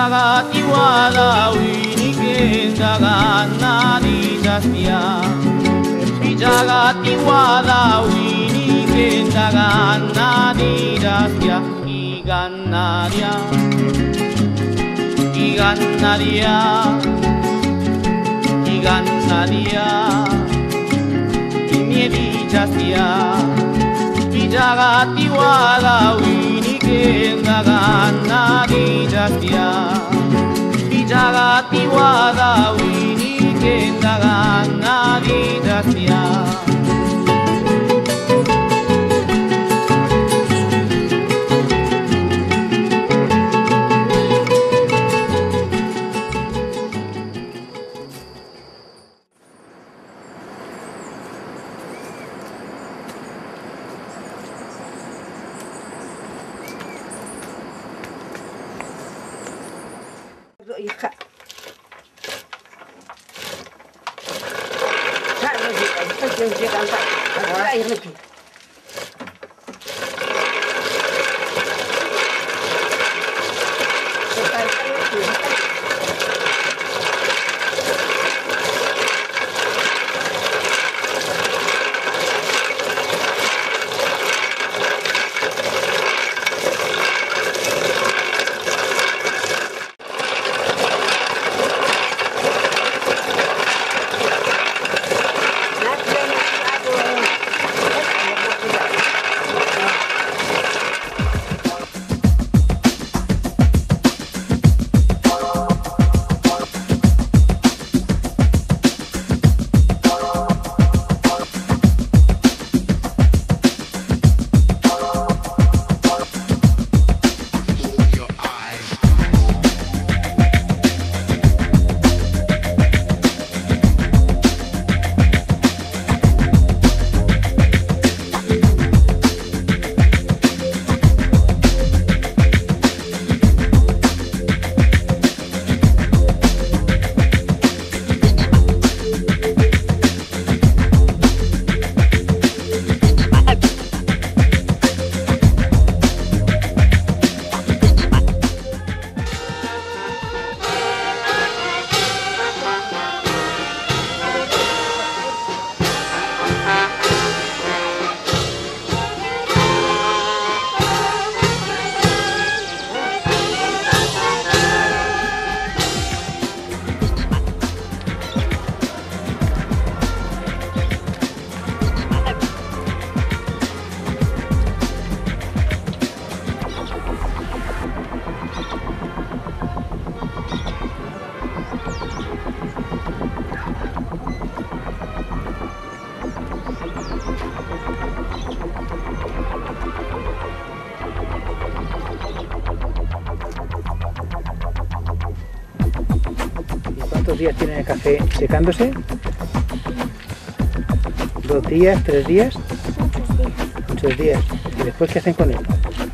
Pijagati wada wini kenda ganari jastia. Pijagati wada wini kenda ganari jastia. Iganaria, iganaria, iganaria. Imiedi jastia. Pijagati wada wini kenda ganari jastia. Pijagati wada wini kenda ganari jastia. Ika. ¿Cuántos días tiene el café secándose? 2 días, 3 días. Muchos días. ¿Y después qué hacen con él?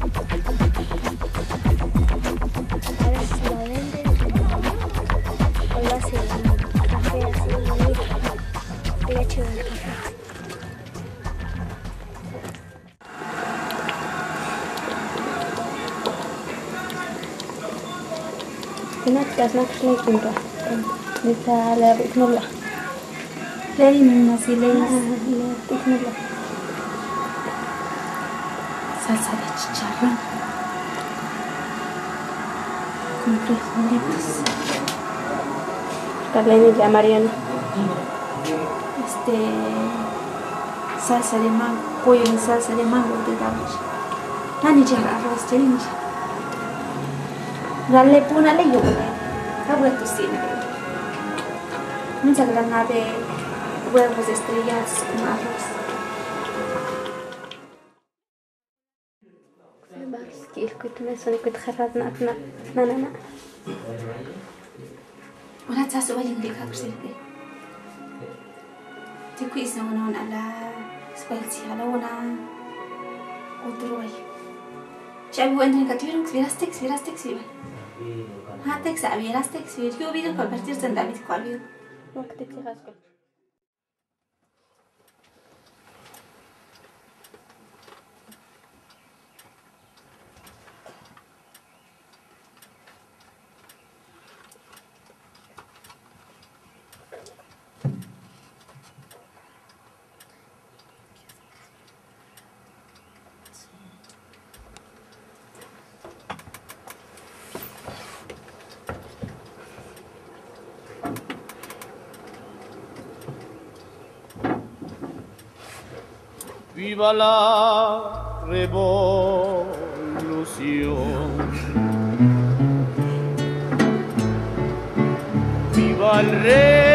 A veces lo venden o lo hacen café así bonito, leche del café. هناك كاسناك شلي كنت لسه لا بإذن الله لين الناس لين بإذن الله salsa de chicharrón con frijolitos. Carlene y la Mariana. Salsa de mango, pollo en salsa de mango de damos. Nani ya arroz chincha. Dale puna le yo. Acabo de cocinar. Mucha granada de huevos estrellados con arroz. كيف كنت مسوي كنت خرجنا أثناء نا ولا تحسوا وجهك ديك أكسرتي تكويس نون على سبالتي على ونا وتروي شابو أنت كتير سفيراستك سفيرا هاتك سأبيراستك سفير كيو بيدو كبرتير زندابيت كواليو وقتك تغاسكو Viva la revolución. Viva el rey.